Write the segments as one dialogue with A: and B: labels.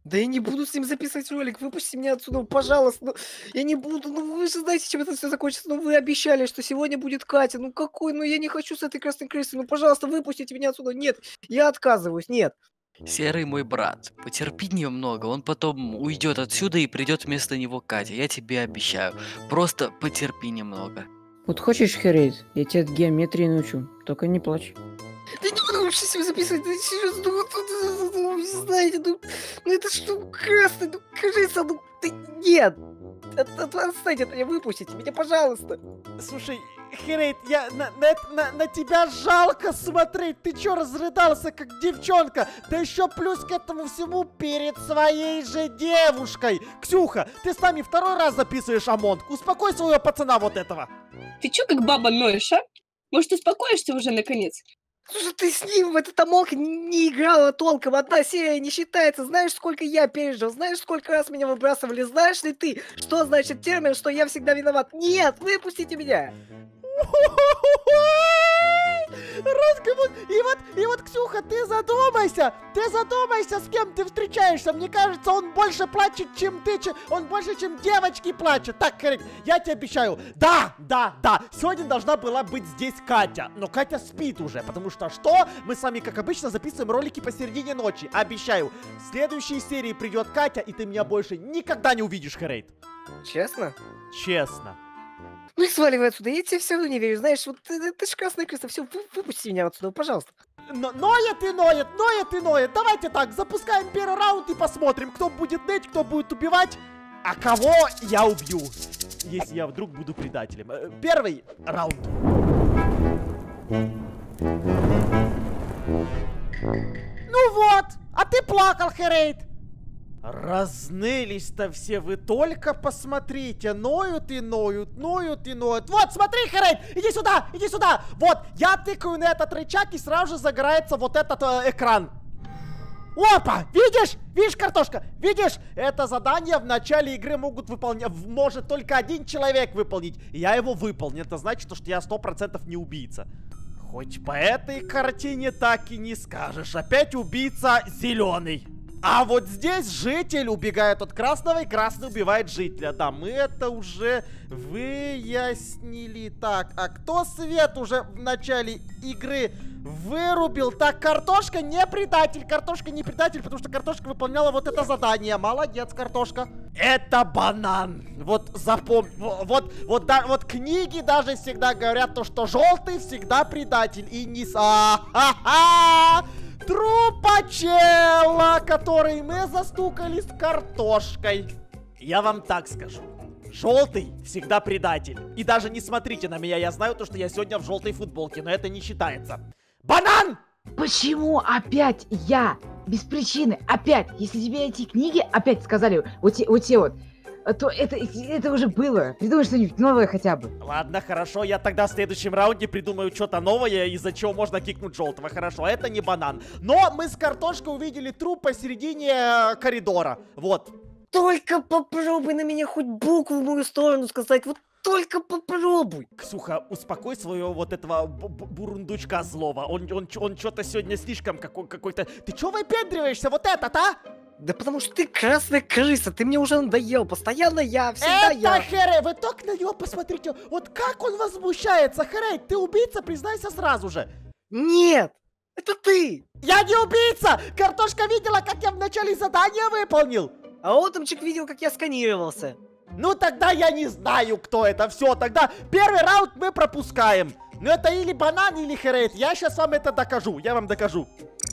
A: Да я не буду с ним записывать ролик, выпусти меня отсюда, пожалуйста. Ну, я не буду, ну вы же знаете, чем это все закончится. Ну вы обещали, что сегодня будет Катя. Ну какой, ну я не хочу с этой красной крысой. Ну пожалуйста, выпустите меня отсюда. Нет, я отказываюсь, нет.
B: Серый мой брат, потерпи немного, он потом уйдет отсюда и придет вместо него Катя, я тебе обещаю. Просто потерпи немного.
C: Вот хочешь, Херейт, я тебя геометрии научу, только не плачь.
A: Да не буду вообще себя записывать, да серьезно, вы знаете, ну это что, красный, ну крыса, ну да нет. Отстаньте от меня, выпустите меня, пожалуйста.
D: Слушай, Херейт, на тебя жалко смотреть. Ты чё разрыдался, как девчонка? Да еще плюс к этому всему перед своей же девушкой. Ксюха, ты с нами второй раз записываешь Амонг. Успокой своего пацана вот этого.
E: Ты чё как баба ноешь, а? Может, успокоишься уже наконец?
A: Слушай, ты с ним в этот Амонг не играла толком, одна серия не считается. Знаешь, сколько я пережил, знаешь, сколько раз меня выбрасывали, знаешь ли ты, что значит термин, что я всегда виноват? Нет, выпустите меня!
D: И вот, Ксюха, ты задумайся, с кем ты встречаешься. Мне кажется, он больше плачет, чем ты, он больше, чем девочки плачут. Так, Херейт, я тебе обещаю, да, сегодня должна была быть здесь Катя, но Катя спит уже, потому что мы с вами, как обычно, записываем ролики посередине ночи. Обещаю, в следующей серии придет Катя, и ты меня больше никогда не увидишь, Херейт.
A: Честно?
D: Честно.
A: Ну и сваливай отсюда, я тебе все равно не верю, знаешь, вот ты ж красная крыса, все, выпусти меня отсюда, пожалуйста.
D: Ноет и ноет. Давайте так, запускаем первый раунд и посмотрим, кто будет ныть, кто будет убивать, а кого я убью, если я вдруг буду предателем. Первый раунд. Ну вот, а ты плакал, Херейт. Разнылись-то все, вы только посмотрите, ноют и ноют. Вот, смотри, Херейт, иди сюда. Вот, я тыкаю на этот рычаг, и сразу же загорается вот этот экран. Опа, видишь, картошка, видишь? Это задание в начале игры может только один человек выполнить. И я его выполнил, это значит, что я 100% не убийца. Хоть по этой картине так и не скажешь, опять убийца зеленый. А вот здесь житель убегает от красного, и красный убивает жителя. Да, мы это уже выяснили. Так, а кто свет уже в начале игры вырубил? Так, картошка не предатель, потому что картошка выполняла вот это задание. Молодец, картошка. Это банан. Вот запомни, вот книги даже всегда говорят то, что желтый всегда предатель. И не... Трупа чела, который мы застукали с картошкой. Я вам так скажу. Желтый всегда предатель. И даже не смотрите на меня, я знаю то, что я сегодня в желтой футболке, но это не считается. Банан!
C: Почему опять я? Без причины, опять. Если тебе эти книги опять сказали, вот те вот, то это уже было. Придумай что-нибудь новое хотя бы.
D: Ладно, хорошо, я тогда в следующем раунде придумаю что-то новое, из-за чего можно кикнуть желтого. Хорошо, это не банан. Но мы с картошкой увидели труп посередине коридора. Вот.
A: Только попробуй на меня хоть букву в мою сторону сказать, вот только попробуй.
D: Ксюха, успокой своего вот этого бурундучка злого. Он что-то сегодня слишком какой-то... Ты чё выпендриваешься, вот этот, а?
A: Да потому что ты красная крыса, ты мне уже надоел, постоянно я, всегда я.
D: Это Херей, вы только на него посмотрите, вот как он возмущается. Херей, ты убийца, признайся сразу же.
A: Нет, это ты.
D: Я не убийца, картошка видела, как я в начале задания выполнил.
A: А Отомчик видел, как я сканировался.
D: Ну тогда я не знаю, кто это, все, тогда первый раунд мы пропускаем. Ну это или банан, или Херей, я сейчас вам это докажу, я вам докажу.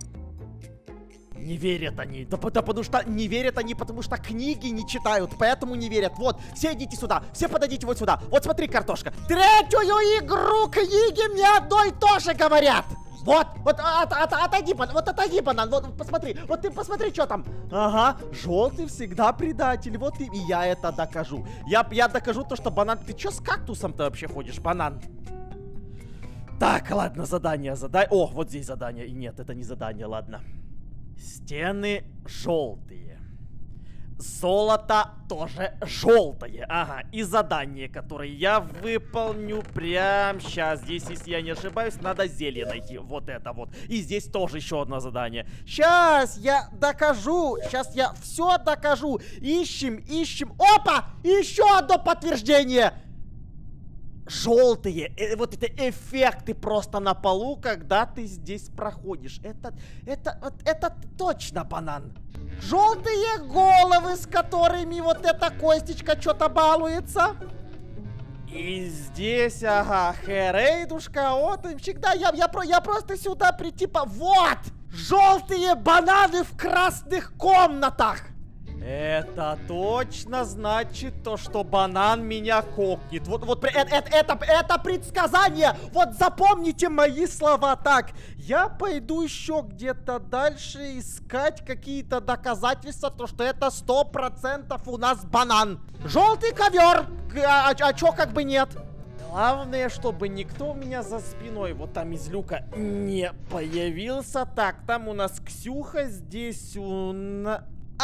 D: Не верят они, да потому что не верят они, потому что книги не читают, поэтому не верят. Вот, все идите сюда, все подойдите вот сюда. Вот смотри, картошка, третью игру книги мне одно и то же говорят. Вот, отойди, банан, вот посмотри, вот ты посмотри, что там. Ага, желтый всегда предатель, вот и я это докажу. Я докажу то, что банан, ты что с кактусом-то вообще ходишь, банан? Так, ладно, задание. О, вот здесь задание, и нет, это не задание, ладно. Стены желтые. Золото тоже желтое. Ага, и задание, которое я выполню прямо сейчас. Здесь, если я не ошибаюсь, надо зелье найти. Вот это вот. И здесь тоже еще одно задание. Сейчас я докажу. Сейчас я все докажу. Ищем, ищем. Опа! Еще одно подтверждение. Желтые, вот это эффекты просто на полу, когда ты здесь проходишь. Это точно банан. Желтые головы, с которыми вот эта костечка что-то балуется. И здесь, ага, Херейдушка, вот он всегда, я просто сюда прийти Вот! Желтые бананы в красных комнатах. Это точно значит то, что банан меня кокнет. Вот это предсказание. Вот запомните мои слова так. Я пойду еще где-то дальше искать какие-то доказательства, то, что это 100% у нас банан. Желтый ковер. А чё как бы нет? Главное, чтобы никто у меня за спиной, вот там из люка, не появился. Так, там у нас Ксюха, здесь у нас...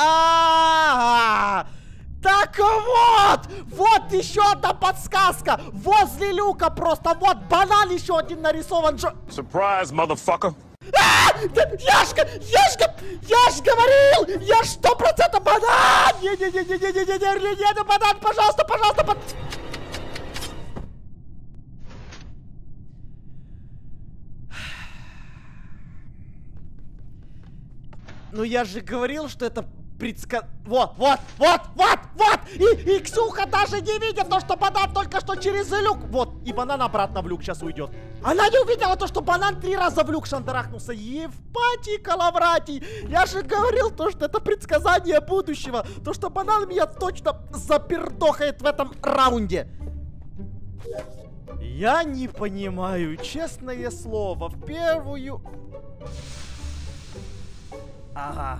D: Так вот! Вот еще одна подсказка! Возле люка просто вот банан еще один нарисован.
F: Surprise, motherfucker!
D: Я ж говорил! Я ж 100% банан! Не, банан, пожалуйста, пожалуйста, Ну я же говорил, что это Вот! И Ксюха даже не видит то, что банан только что через люк. Вот, и банан обратно в люк сейчас уйдет. Она не увидела то, что банан 3 раза в люк шандарахнулся. Евпатий Калавратий. Я же говорил то, что это предсказание будущего. То, что банан меня точно запердохает в этом раунде. Я не понимаю, честное слово, в первую... Ага.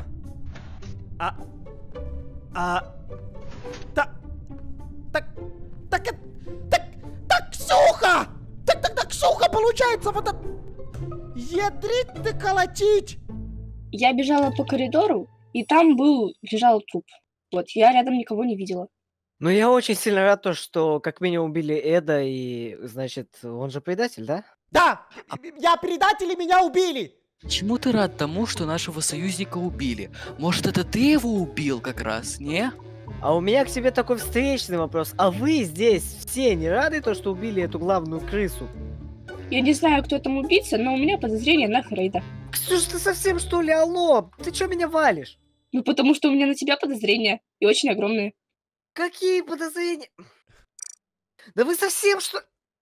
D: Так, Ксюха! Так, Ксюха, получается, вот это... Ядрить ты колотить!
E: Я бежала по коридору, и там лежал труп. Вот, я рядом никого не видела.
A: Ну, я очень сильно рад, то, что как минимум убили Эда, и, значит, он же предатель, да?
D: Да! Я предатель, и меня убили!
B: Чему ты рад тому, что нашего союзника убили? Может, это ты его убил как раз, не?
A: А у меня к тебе такой встречный вопрос. А вы здесь все не рады, то, что убили эту главную крысу?
E: Я не знаю, кто там убийца, но у меня подозрение на Хрейда.
A: Ксюш, ты совсем что ли? Алло, ты чё меня валишь?
E: Ну, потому что у меня на тебя подозрения, и очень огромные.
A: Какие подозрения? Да вы совсем что...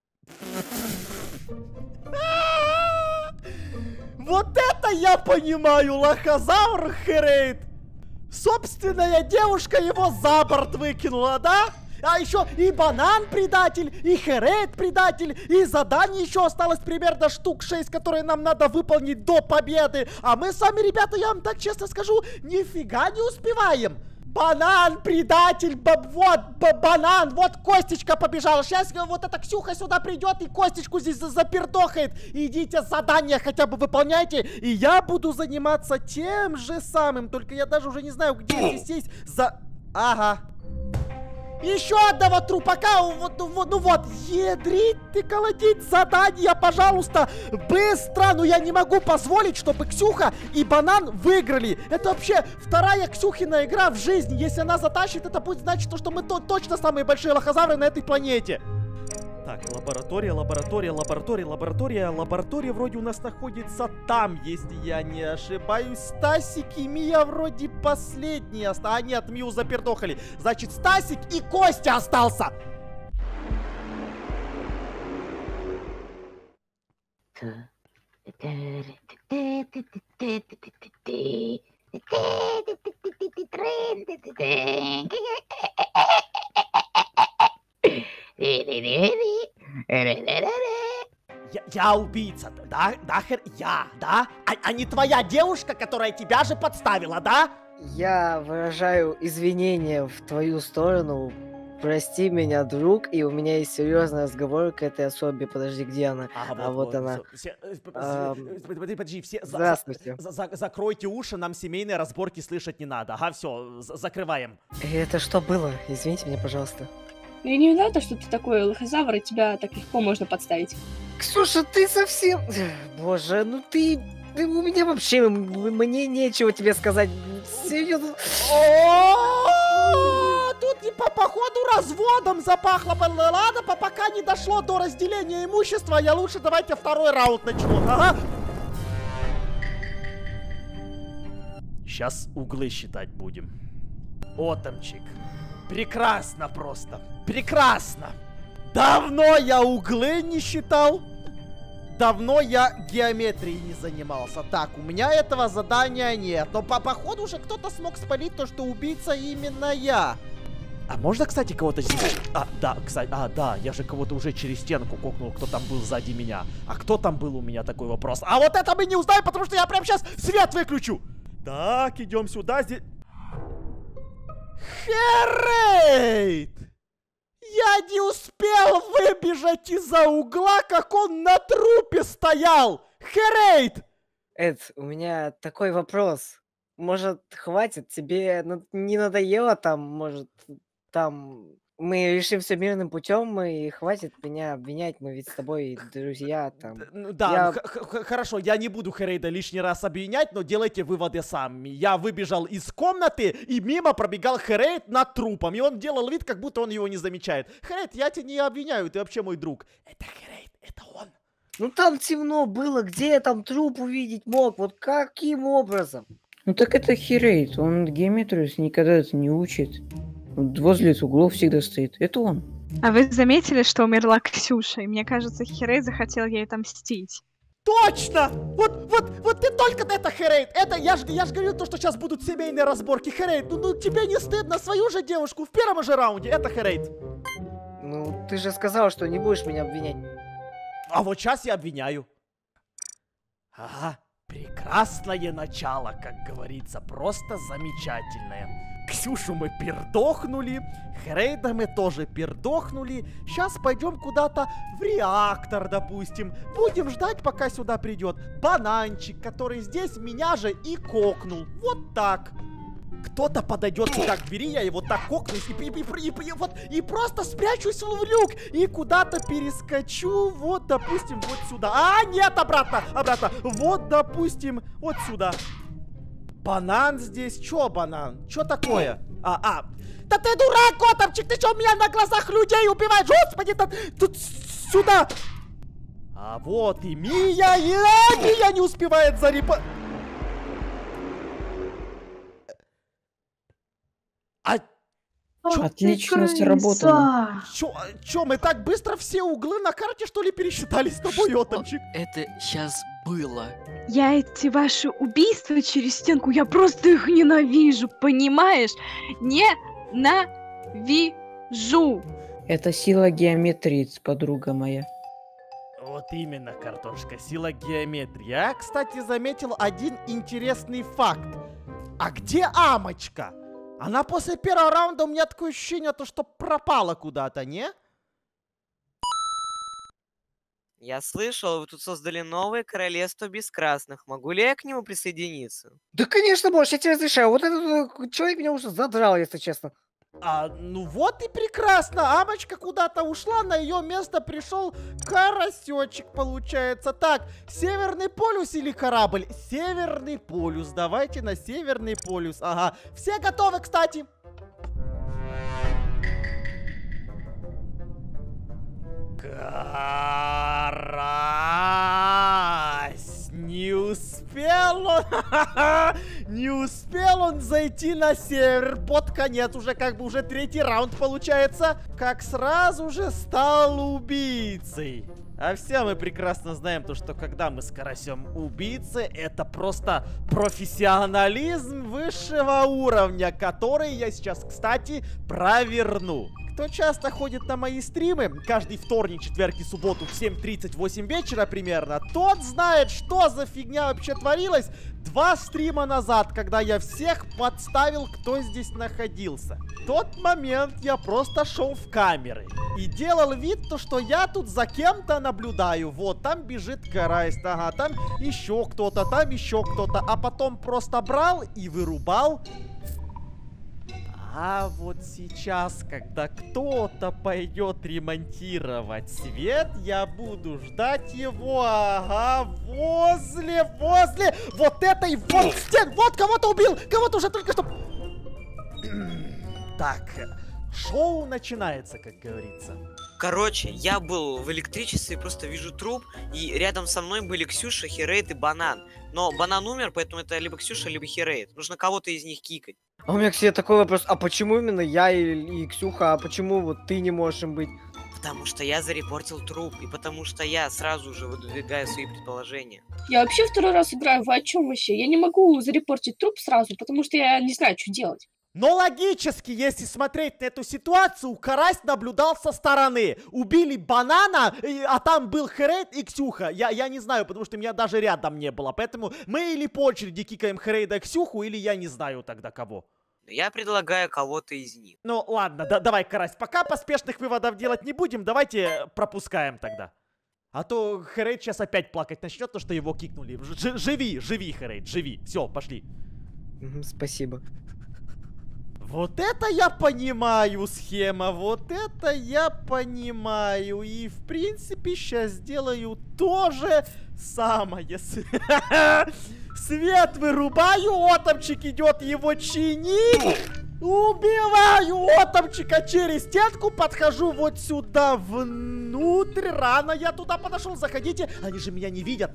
D: Вот это я понимаю, лохозавр Херейд! Собственная девушка его за борт выкинула, да? А еще и банан предатель, и Херейд предатель, и задание еще осталось примерно штук 6, которые нам надо выполнить до победы. А мы с вами, ребята, я вам так честно скажу, нифига не успеваем. Банан, предатель, банан, вот Костечка побежала. Сейчас вот эта Ксюха сюда придет и Костечку здесь запердохает. Идите задание хотя бы выполняйте, и я буду заниматься тем же самым. Только я даже уже не знаю, где здесь есть Ага. Еще одного трупака, ну вот, ядрить ты колотить задание, пожалуйста, быстро, ну я не могу позволить, чтобы Ксюха и банан выиграли. Это вообще вторая Ксюхина игра в жизни, если она затащит, это будет значить, что мы точно самые большие лохозавры на этой планете. Так, лаборатория вроде у нас находится там, если я не ошибаюсь. Стасик и Мия вроде последние. А нет, Мию запердохали. Значит, Стасик и Костя остался. Я убийца, да? Я, да? А не твоя девушка, которая тебя же подставила, да?
A: Я выражаю извинения в твою сторону, Прости меня, друг, и у меня есть серьезный разговор к этой особе. Подожди, где она? Вот она.
D: Подожди, все
A: Здравствуйте.
D: закройте уши, нам семейные разборки слышать не надо. Ага, все, закрываем.
A: Это что было? Извините меня, пожалуйста.
E: Я не виновата, что ты такой лохозавр, и тебя так легко можно подставить.
A: Ксюша, ты совсем... Боже, ну ты у меня вообще... Мне нечего тебе сказать. Серьезно.
D: Тут не по ходу разводом запахло. Ладно, пока не дошло до разделения имущества, я лучше давайте второй раунд начну. Ага. Сейчас углы считать будем. Отомчик. Прекрасно просто. Прекрасно. Давно я углы не считал. Давно я геометрией не занимался. Так, у меня этого задания нет. Но походу уже кто-то смог спалить то, что убийца именно я. А можно, кстати, кого-то здесь... да, кстати, да, я же кого-то уже через стенку кокнул, кто там был сзади меня. А кто там был у меня, такой вопрос. А вот это мы не узнаем, потому что я прямо сейчас свет выключу. Так, идем сюда, здесь... Херейт! Я не успел выбежать из-за угла, как он на трупе стоял! Херейт!
A: Эд, у меня такой вопрос. Может, хватит? Тебе не надоело там, может, там... Мы решим все мирным путем, и хватит меня обвинять, мы ведь с тобой друзья там.
D: Да, хорошо, я не буду Херейда лишний раз обвинять, но делайте выводы сами. Я выбежал из комнаты, и мимо пробегал Херейд над трупом, и он делал вид, как будто он его не замечает. Херейд, я тебя не обвиняю, ты вообще мой друг. Это Херейд, это он.
A: Ну там темно было, где я там труп увидеть мог? Вот каким образом?
G: Ну так это Херейд, он геометрию никогда это не учит. Возле углов всегда стоит. Это он.
H: А вы заметили, что умерла Ксюша? И мне кажется, Херейд захотел ей отомстить.
D: Точно! Вот ты только это, Херейд! Это, я ж говорил то, что сейчас будут семейные разборки. Херейд, ну тебе не стыдно свою же девушку в первом же раунде? Это Херейд.
A: Ну, ты же сказал, что не будешь меня обвинять.
D: А вот сейчас я обвиняю. Ага, прекрасное начало, как говорится, просто замечательное. Ксюшу мы пердохнули, Херейда мы тоже пердохнули. Сейчас пойдем куда-то в реактор, допустим. Будем ждать, пока сюда придет бананчик, который здесь меня же и кокнул. Вот так. Кто-то подойдет сюда к двери, я его так кокнусь и просто спрячусь в люк. И куда-то перескочу, вот, допустим, вот сюда. А, нет, обратно. Вот, допустим, вот сюда. Банан здесь. Чё банан? Чё такое? Да ты дурак, Котовчик! Ты чё меня на глазах людей убиваешь? Господи, тут сюда! А вот и Мия. Мия не успевает зарипать.
G: Отлично сработано.
D: Чё, мы так быстро все углы на карте, что ли, пересчитали с тобой, Отомчик?
B: Это сейчас было.
H: Я эти ваши убийства через стенку, я просто их ненавижу, понимаешь? Ненавижу.
G: Это сила геометрии, подруга моя.
D: Вот именно, картошка, сила геометрии. Я, кстати, заметил один интересный факт. А где Амочка? Она после первого раунда, у меня такое ощущение, что пропала куда-то, не?
I: Я слышал, вы тут создали новое королевство без красных. Могу ли я к нему присоединиться?
A: Да, конечно, можешь, я тебе разрешаю. Вот этот человек меня уже задрал, если честно.
D: Ну вот и прекрасно. Амочка куда-то ушла, на ее место пришел карасечек, получается. Так, Северный полюс или корабль? Северный полюс. Давайте на Северный полюс. Ага. Все готовы, кстати? Карась! Не успел он... Не успел он зайти на север. Под конец уже как бы уже третий раунд получается. Как сразу же стал убийцей. А все мы прекрасно знаем то, что когда мы с Карасем убийцы, это просто профессионализм высшего уровня, который я сейчас, кстати, проверну. кто часто ходит на мои стримы, каждый вторник, четверг и субботу в 7:30-8 вечера примерно, тот знает, что за фигня вообще творилась 2 стрима назад, когда я всех подставил, кто здесь находился. В тот момент я просто шел в камеры и делал вид, что я тут за кем-то наблюдаю. Вот, там бежит Карайс, ага, там еще кто-то, а потом просто брал и вырубал. А вот сейчас, когда кто-то пойдет ремонтировать свет, я буду ждать его, ага, возле вот этой вот стен. Вот, кого-то убил, кого-то уже только что... Так, шоу начинается, как говорится.
I: Короче, я был в электричестве, просто вижу труп, и рядом со мной были Ксюша, Херейт и Банан. Но Банан умер, поэтому это либо Ксюша, либо Херейт. Нужно кого-то из них кикать.
A: А у меня, кстати, такой вопрос. А почему именно я и Ксюха, а почему вот ты не можешь им быть?
I: Потому что я зарепортил труп, и потому что я сразу же выдвигаю свои предположения.
E: Я вообще второй раз играю, вы о чем вообще? Я не могу зарепортить труп сразу, потому что я не знаю, что делать.
D: Но логически, если смотреть на эту ситуацию, Карась наблюдал со стороны. Убили Банана, а там был Херейт и Ксюха. Я не знаю, потому что меня даже рядом не было. Поэтому мы или по очереди кикаем Херейда и Ксюху, или я не знаю тогда кого.
I: Я предлагаю кого-то из них.
D: Ну ладно, давай, Карась, пока поспешных выводов делать не будем, давайте пропускаем тогда. А то Херейд сейчас опять плакать начнет, то что его кикнули. Живи, Херейд, живи. Все, пошли.
A: Спасибо.
D: Вот это я понимаю, схема, вот это я понимаю. И, в принципе, сейчас сделаю то же самое. Свет вырубаю, Отомчик идет его чинить. Убиваю Отомчика через стенку, подхожу вот сюда внутрь. Рано я туда подошел, заходите. Они же меня не видят,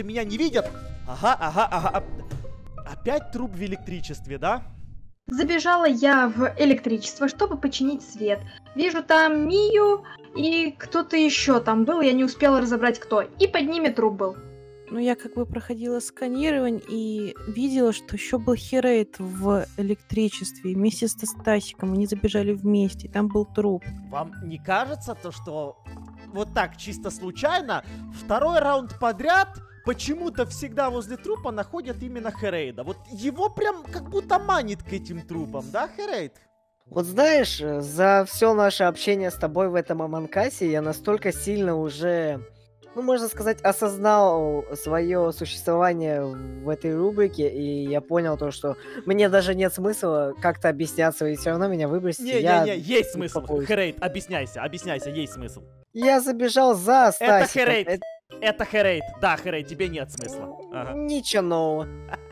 D: Ага. Опять труп в электричестве, да?
J: Забежала я в электричество, чтобы починить свет. Вижу там Мию и кто-то еще там был, я не успела разобрать кто. И под ними труп был.
K: Ну, я как бы проходила сканирование и видела, что еще был Херейт в электричестве вместе с Стасиком. Они забежали вместе, там был труп.
D: Вам не кажется то, что вот так чисто случайно второй раунд подряд почему-то всегда возле трупа находят именно Херейда? Вот его прям как будто манит к этим трупам, да, Херейд?
A: Вот знаешь, за все наше общение с тобой в этом Амонкасе я настолько сильно уже, ну, можно сказать, осознал свое существование в этой рубрике, и я понял то, что мне даже нет смысла как-то объясняться, и все равно меня выбросить.
D: Не, есть смысл. Херейд, объясняйся, есть смысл.
A: Я забежал за Стасиком.
D: Это Херейд. Это Херейд. Да, Херейд, тебе нет смысла. Ага.
A: Ничего нового.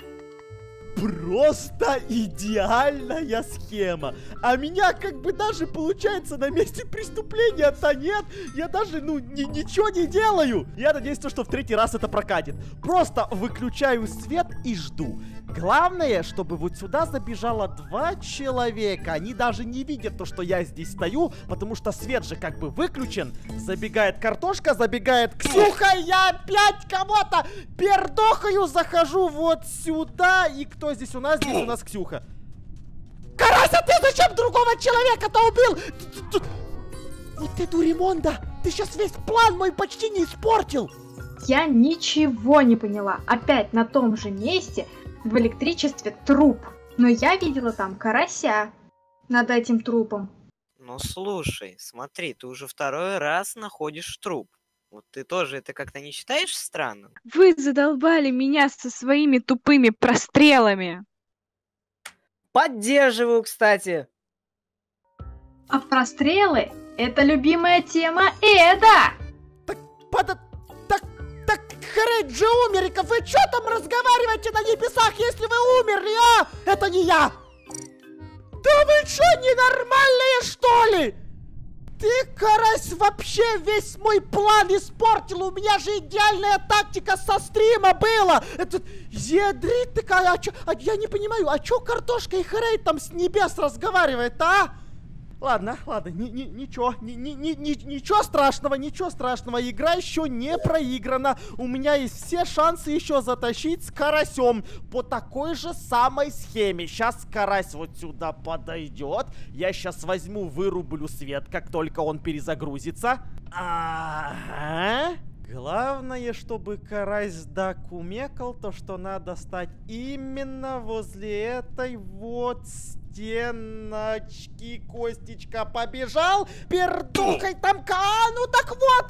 D: Просто идеальная схема. А меня как бы даже получается на месте преступления-то нет. Я даже, ничего не делаю. Я надеюсь, что в третий раз это прокатит. Просто выключаю свет и жду. Главное, чтобы вот сюда забежало 2 человека. Они даже не видят то, что я здесь стою, потому что свет же как бы выключен. Забегает картошка, забегает Ксюха, я опять кого-то пердохаю, захожу вот сюда. И кто здесь у нас? Здесь у нас Ксюха. Карась, а ты зачем другого человека-то убил? Вот ты дуремонда, ты сейчас весь план мой почти не испортил.
J: Я ничего не поняла. Опять на том же месте в электричестве труп. Но я видела там карася над этим трупом.
I: Ну слушай, смотри, ты уже второй раз находишь труп. Вот ты тоже это как-то не считаешь странным?
H: Вы задолбали меня со своими тупыми прострелами.
A: Поддерживаю, кстати.
J: А прострелы — это любимая тема Эда.
D: Так Херейд же умер, и вы что там разговариваете на небесах, если вы умерли, а? Это не я! Да вы что, ненормальные, что ли? Ты, Карась, вообще весь мой план испортил. У меня же идеальная тактика со стрима была. Это ядрит такая, я не понимаю, а чё картошка и Херейд там с небес разговаривает, а? Ладно, ничего страшного, игра еще не проиграна. У меня есть все шансы еще затащить с карасем по такой же самой схеме. Сейчас карась вот сюда подойдет, я сейчас возьму, вырублю свет, как только он перезагрузится. Ага. Главное, чтобы карась докумекал то, что надо стать именно возле этой вот стеночки. Костечка побежал, пердухай там, ну так вот.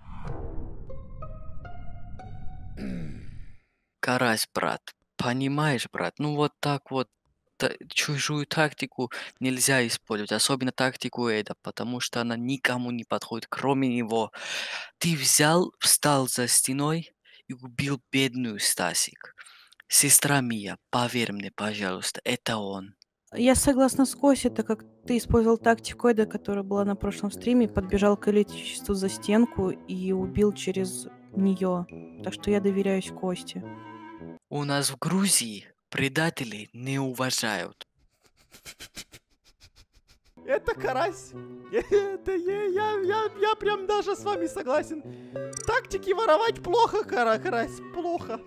B: Карась, брат, понимаешь, брат, ну вот так вот чужую тактику нельзя использовать, особенно тактику Эда, потому что она никому не подходит, кроме него. Ты взял, встал за стеной и убил бедную Стасик. Сестра Мия, поверь мне, пожалуйста, это он.
K: Я согласна с Костей, так как ты использовал тактику Эда, которая была на прошлом стриме, подбежал к электричеству за стенку и убил через нее. Так что я доверяюсь Косте.
B: У нас в Грузии предателей не уважают.
D: Это карась. Это я прям даже с вами согласен. Тактики воровать плохо, карась, плохо.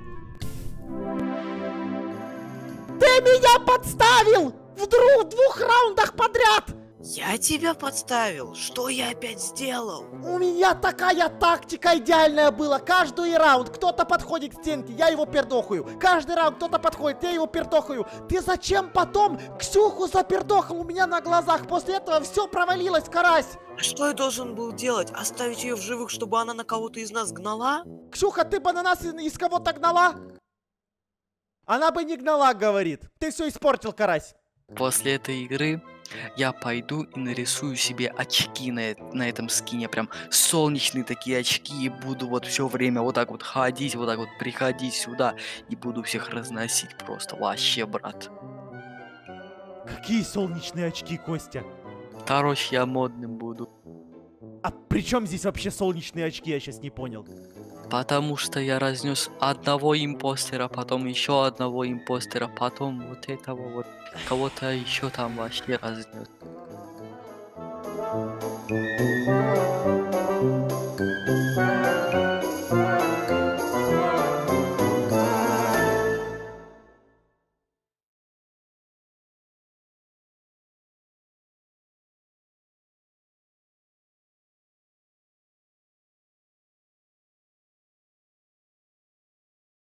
D: Ты меня подставил! В двух раундах подряд!
I: Я тебя подставил? Что я опять сделал?
D: У меня такая тактика идеальная была. Каждый раунд кто-то подходит к стенке, я его пердохаю. Каждый раунд кто-то подходит, я его пердохаю. Ты зачем потом Ксюху запердохал у меня на глазах? После этого все провалилось, карась.
I: А что я должен был делать? Оставить ее в живых, чтобы она на кого-то из нас гнала?
D: Ксюха, ты бы на нас из кого-то гнала? Она бы не гнала, говорит. Ты все испортил, карась.
B: После этой игры я пойду и нарисую себе очки на этом скине. Прям солнечные такие очки. И буду вот все время вот так вот ходить, вот так вот приходить сюда. И буду всех разносить просто. Вообще, брат.
D: Какие солнечные очки, Костя?
B: Короче, я модным буду.
D: А при чем здесь вообще солнечные очки? Я сейчас не понял.
B: Потому что я разнес одного импостера, потом еще одного импостера, потом вот этого вот кого-то еще там вообще разнес.